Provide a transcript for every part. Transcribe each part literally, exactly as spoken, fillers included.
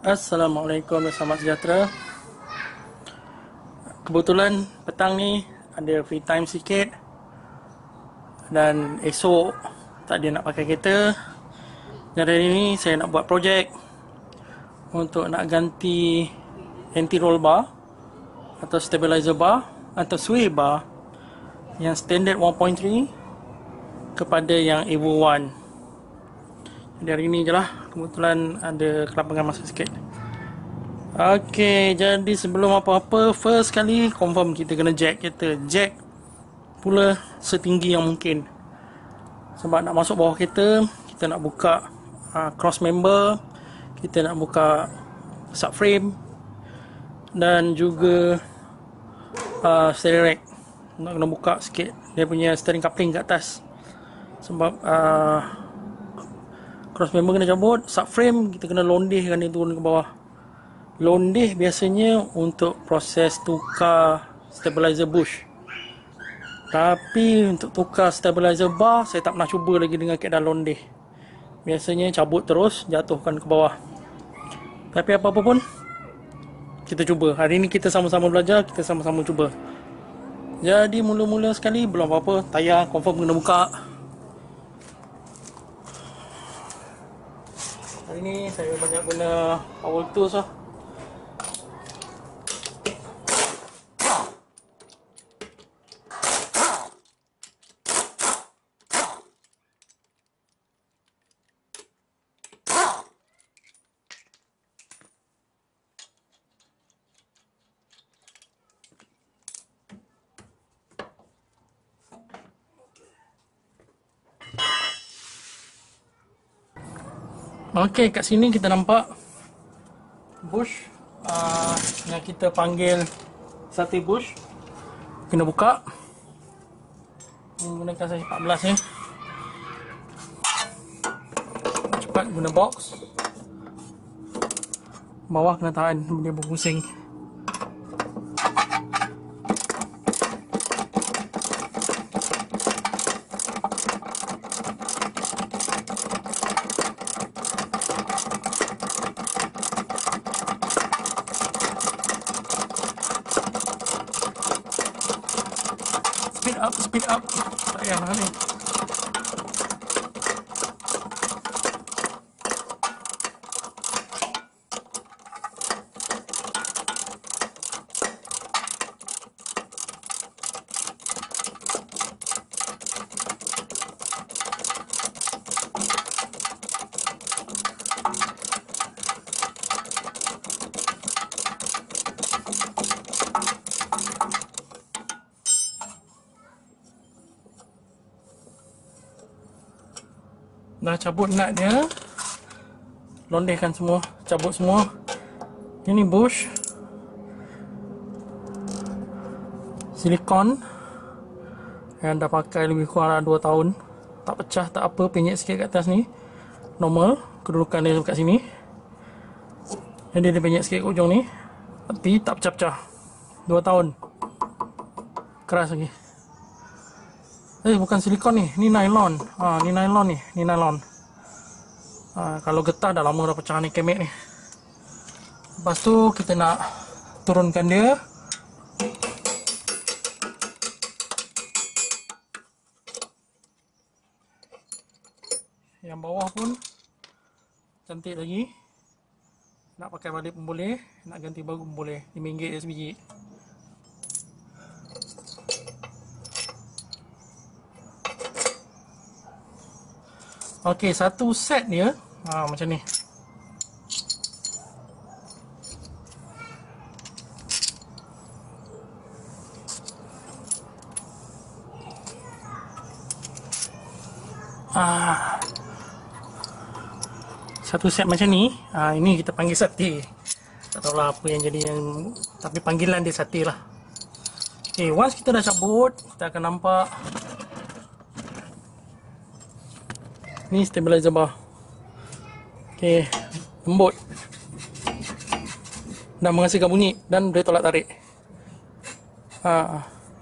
Assalamualaikum dan selamat sejahtera. Kebetulan petang ni ada free time sikit dan esok tak ada nak pakai kereta. Jadi hari ni saya nak buat projek untuk nak ganti anti-roll bar atau stabilizer bar atau sway bar yang standard one point three kepada yang Evo one. Jadi hari ni je lah, kebetulan ada kelapangan masa sikit. Ok, jadi sebelum apa-apa, first kali confirm kita kena jack kereta. Jack pula setinggi yang mungkin. Sebab nak masuk bawah kereta, kita nak buka uh, cross member, kita nak buka subframe dan juga uh, steering rack. Nak kena buka sikit dia punya steering coupling kat atas. Sebab uh, cross member kena cabut, subframe kita kena londehkan dia turun ke bawah. Londeh biasanya untuk proses tukar stabilizer bush. Tapi untuk tukar stabilizer bar saya tak pernah cuba lagi dengan keadaan londeh. Biasanya cabut terus, jatuhkan ke bawah. Tapi apa-apa pun kita cuba. Hari ni kita sama-sama belajar, kita sama-sama cuba. Jadi mula-mula sekali belum apa-apa, tayar confirm kena buka. Hari ni saya banyak guna power tools lah. Okey, kat sini kita nampak bush uh, yang kita panggil sate bush. Kena buka menggunakan saiz empat belas ni. Cepat guna box. Bawah kena tahan, dia berpusing. Speed up, speed up. Tak payah lah ni. Dah cabut nut dia, londehkan semua, cabut semua. Ini bush silikon yang dah pakai lebih kurang dua tahun, tak pecah tak apa, penyek sikit kat atas ni normal, kedudukan dia kat sini. Jadi dia penyek sikit kat ujung ni, tapi tak pecah-pecah. Dua tahun, keras lagi. Eh, bukan silikon ni, ni nylon. Ha, ni nylon ni, ni nylon. Ha, kalau getah dah lama dah pecah ni kemek ni. Lepas tu kita nak turunkan dia. Yang bawah pun cantik lagi. Nak pakai balik pun boleh, nak ganti baru pun boleh. lima ringgit sebiji. Okey, satu set dia ha, macam ni. Ah, satu set macam ni. Ah, ini kita panggil sate. Tak tahu lah apa yang jadi yang, tapi panggilan dia sate lah. Okay, once kita dah cabut, kita akan nampak ni stabilizer bar. Okay, lembut dan menghasilkan bunyi dan dia tolak tarik. Ha.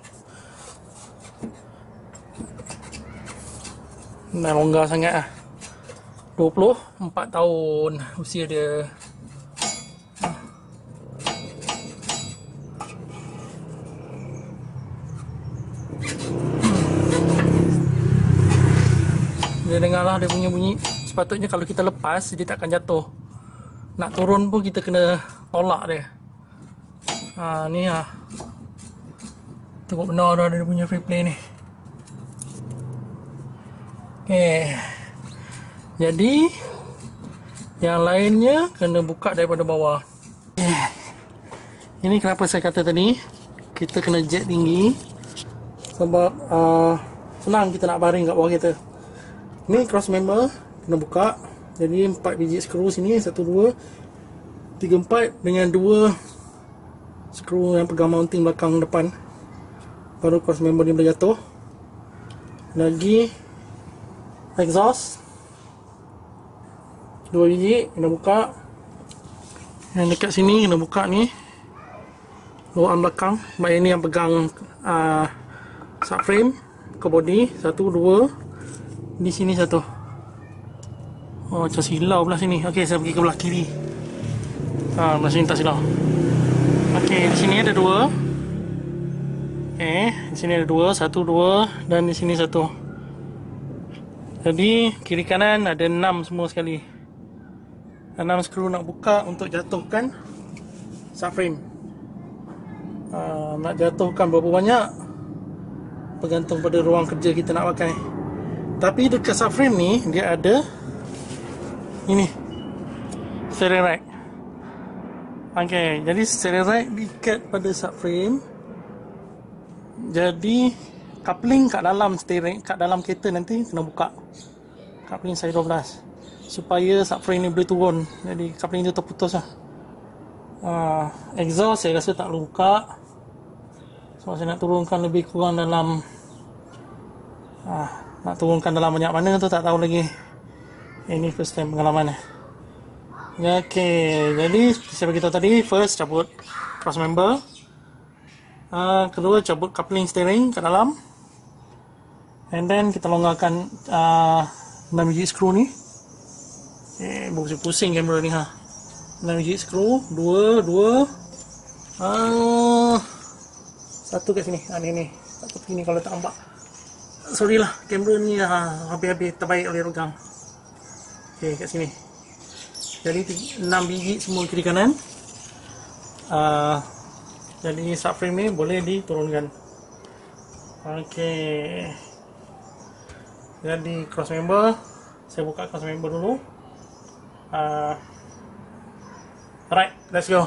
Dah longgar sangat lah. dua puluh empat tahun usia dia. Boleh dengar lah dia punya bunyi. Sepatutnya kalau kita lepas dia tak akan jatuh. Nak turun pun kita kena tolak dia. Ha, ni lah. Tengok benar dah dia punya free play ni. Okay. Jadi yang lainnya kena buka daripada bawah. Okay. Ini kenapa saya kata tadi kita kena jet tinggi. Sebab uh, senang kita nak baring kat bawah kereta. Ni cross member kena buka. Jadi empat biji skru sini, satu, dua, tiga, empat dengan dua skru yang pegang mounting belakang depan. Baru cross member ni boleh jatuh. Lagi exhaust dua biji kena buka. Yang dekat sini kena buka ni. Bawaan belakang. Sebab ini yang pegang uh, subframe ke body. Satu, dua. Di sini satu. Oh, macam silau belah sini. Okey, saya pergi ke belah kiri. Ha, belah sini tak silau. Okey, di sini ada dua. Okey, di sini ada dua. Satu, dua. Dan di sini satu. Jadi, kiri kanan ada enam semua sekali. Enam skru nak buka untuk jatuhkan subframe. Ha, nak jatuhkan berapa banyak bergantung pada ruang kerja kita nak pakai. Tapi dekat subframe ni dia ada ini steering rack. Okay, jadi steering rack diikat pada subframe. Jadi coupling kat dalam steering, kat dalam kereta nanti kena buka. Coupling side dua belas supaya subframe ni boleh turun. Jadi coupling tu terputus lah. Uh, exhaust saya rasa tak perlu buka. Sebab saya nak turunkan lebih kurang dalam uh, nak turunkan dalam banyak mana tu tak tahu lagi. Ini first time pengalaman eh. Okay, jadi saya beritahu tadi, first cabut cross member, uh, kedua cabut coupling steering kat dalam, and then kita longgarkan uh, enam biji skru ni. Eh, pusing kamera ni ha. enam biji skru, dua, dua, uh, satu kat sini. Ha, ni ni. Satu sini kalau tak nampak. Sorry lah, kamera ni ha, habis-habis terbaik oleh regang. Okey, kat sini. Jadi enam biji semua kiri kanan. Uh, jadi subframe ni boleh diturunkan. Okey. Jadi cross member, saya buka cross member dulu. Uh, alright, let's go.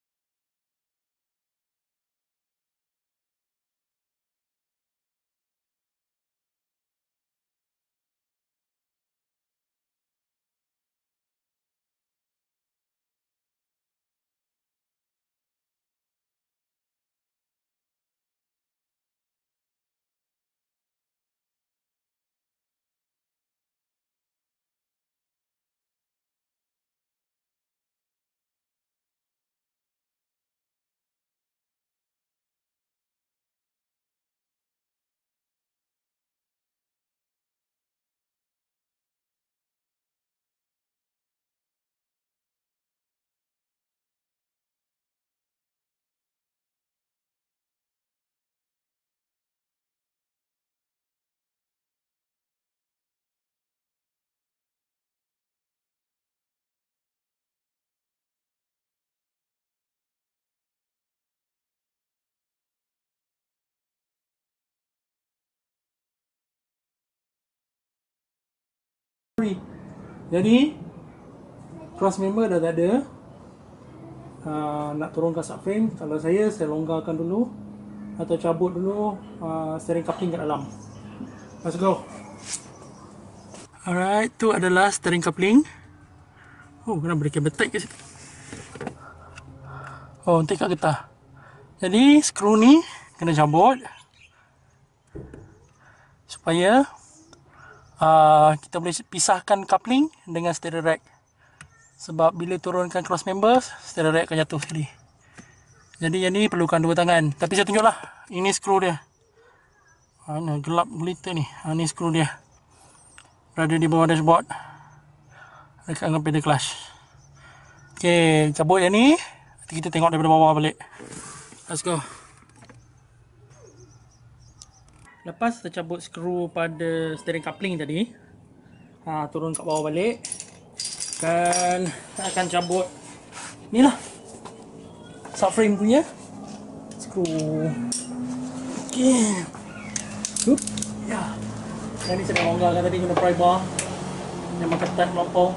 Jadi cross member dah tak ada. Uh, nak turunkan subframe, kalau saya saya longgarkan dulu atau cabut dulu uh, steering coupling kat dalam. Let's go. Alright, tu adalah steering coupling. Oh, kena beri kabel tight ke situ. Oh, nanti kat getah. Jadi skru ni kena cabut supaya Uh, kita boleh pisahkan coupling dengan steering rack. Sebab bila turunkan cross members, steering rack akan jatuh sekali. Jadi yang ni perlukan dua tangan. Tapi saya tunjuklah. Ini skru dia. Mana gelap gelita ni. Ha, ni skru dia. Berada di bawah dashboard. Dekat dengan pedal clutch. Okey, cabut yang ni. Nanti kita tengok daripada bawah balik. Let's go. Lepas kita cabut skru pada steering coupling tadi, ha, turun kat bawah balik. Dan akan cabut ni lah subframe punya skru. Okey. Hup. Ya. Yang ni saya dah longgarkan tadi guna pry bar. Memang ketat melampau.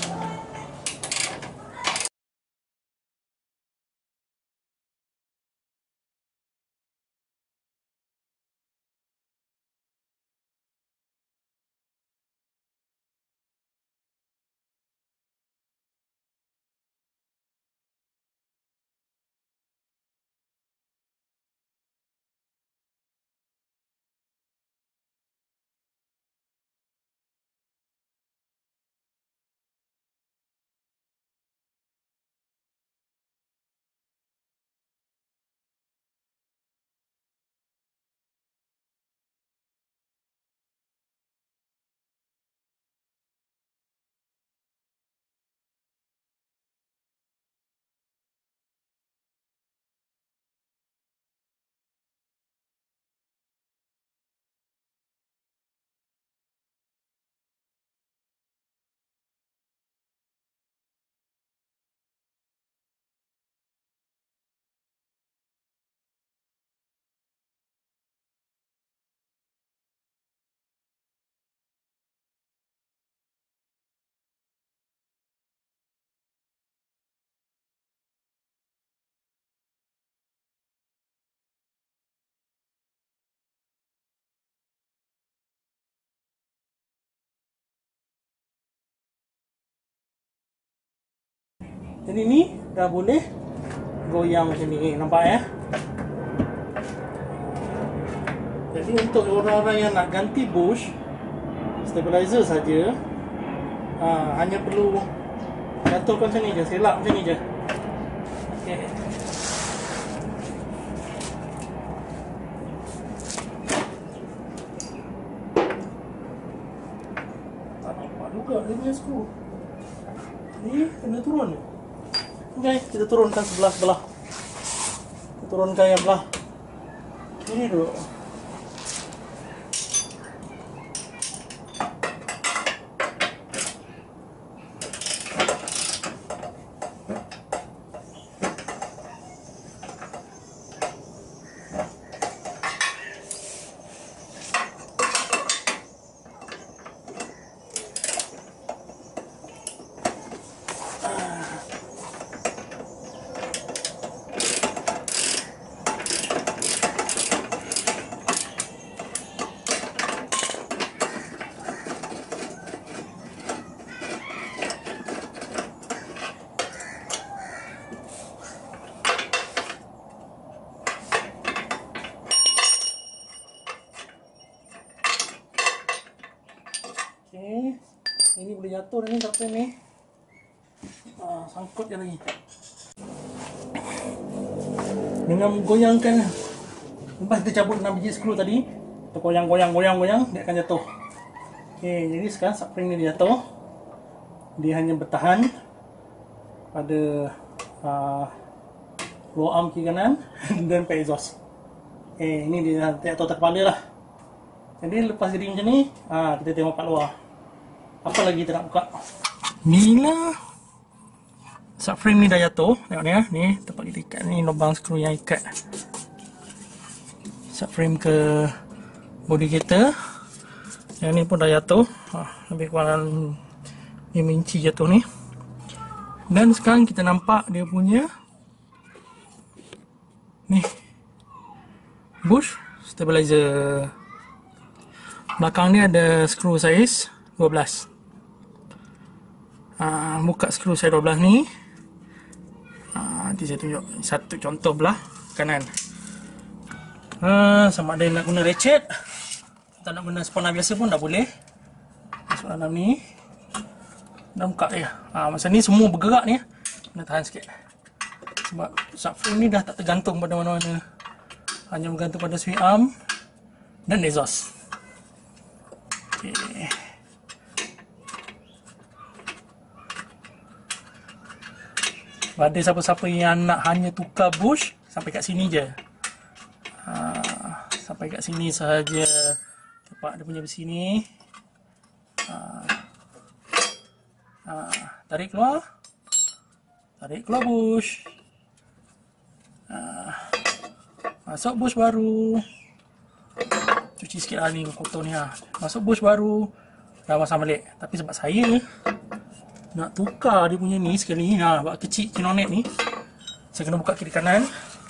Jadi ni dah boleh goyang macam ni, nampak ya? Jadi untuk orang-orang yang nak ganti bush stabilizer saja, ha, hanya perlu jatuhkan macam ni je, selak macam ni je. Okay. Tak nampak juga dia punya skru. Ni kena turun. Okay, kita turunkan sebelah-sebelah. Kita turunkan yang belah ini dulu. Okay. Ini boleh jatuh dah ni sampai ni. Ah, sangkut je lagi. Dengan goyangkan, lepas kita cabut enam biji skru tadi, kita goyang-goyang-goyang-goyang, dia akan jatuh. Okay, jadi sekarang subframe ni dia jatuh. Dia hanya bertahan pada uh, lower arm kiri kanan dan pada exhaust. Okay, ini dia jatuh atas kepala lah. Jadi lepas jadi macam ni, ah, kita tengok kat luar. Apa lagi kita nak buka? Ni lah subframe ni dah jatuh. Tengok ni ya, ni tempat kita ikat ni, lubang skru yang ikat subframe ke body kereta. Yang ni pun dah jatuh, ha, lebih kurang lima inci jatuh ni. Dan sekarang kita nampak dia punya ni bush stabilizer. Belakang ni ada skru saiz dua belas. Uh, buka skru saiz dua belas ni. Uh, nanti saya tunjuk satu contoh belah kanan. Uh, sama ada nak guna ratchet, tak nak guna spana biasa pun dah boleh. Masuk dalam ni. Dah buka dia. Uh, masa ni semua bergerak ni. Kena tahan sikit. Sebab subframe ni dah tak tergantung pada mana-mana. Hanya bergantung pada swing arm dan exhaust. Okay. Pada siapa-siapa yang nak hanya tukar bush, sampai kat sini je. Ha, sampai kat sini sahaja. Tepat dia punya besi ni. Ha, tarik keluar, tarik keluar bush, uh, masuk bush baru, cuci sikit lah ni kotor ni lah, masuk bush baru, dah pasang balik. Tapi sebab saya nak tukar dia punya ni sekali, ha, buat kecil kinonet ni, saya kena buka kiri kanan.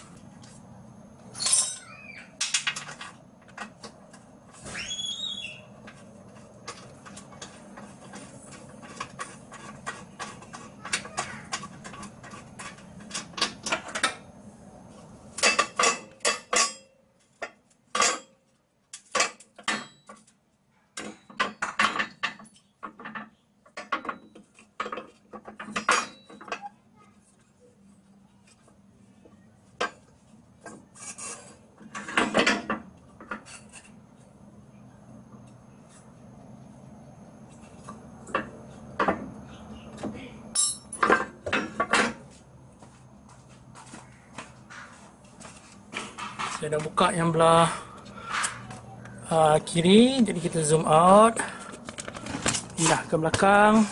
Saya dah buka yang belah uh, kiri, jadi kita zoom out. Dah ke belakang.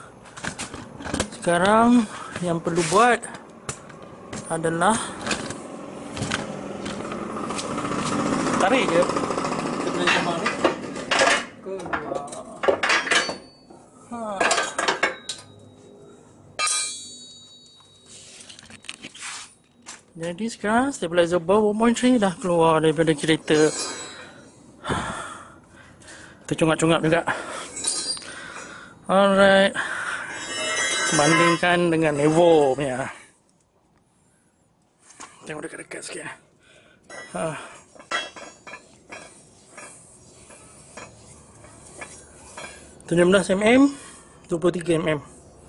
Sekarang yang perlu buat adalah tarik je. Kita boleh tambah ni. Keluar. Ha. Jadi sekarang stabilizer bar one point three dah keluar daripada kereta. Tercungap-cungap juga. Alright. Bandingkan dengan Evo punya. Tengok dekat-dekat sikit. Ha. tujuh belas milimeter, dua puluh tiga milimeter.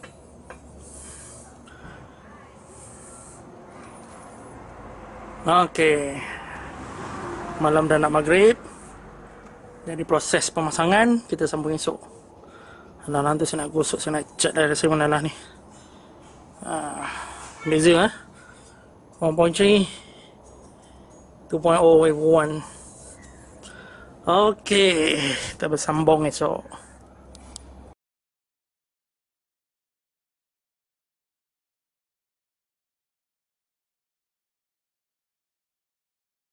Okey. Malam dah nak maghrib. Jadi proses pemasangan kita sambung esok. Nah, nanti saya nak gosok, saya nak cat dari saya mana lah ni. Ah, beza ah. one point three, two point oh, Evo one. Okey, kita bersambung esok.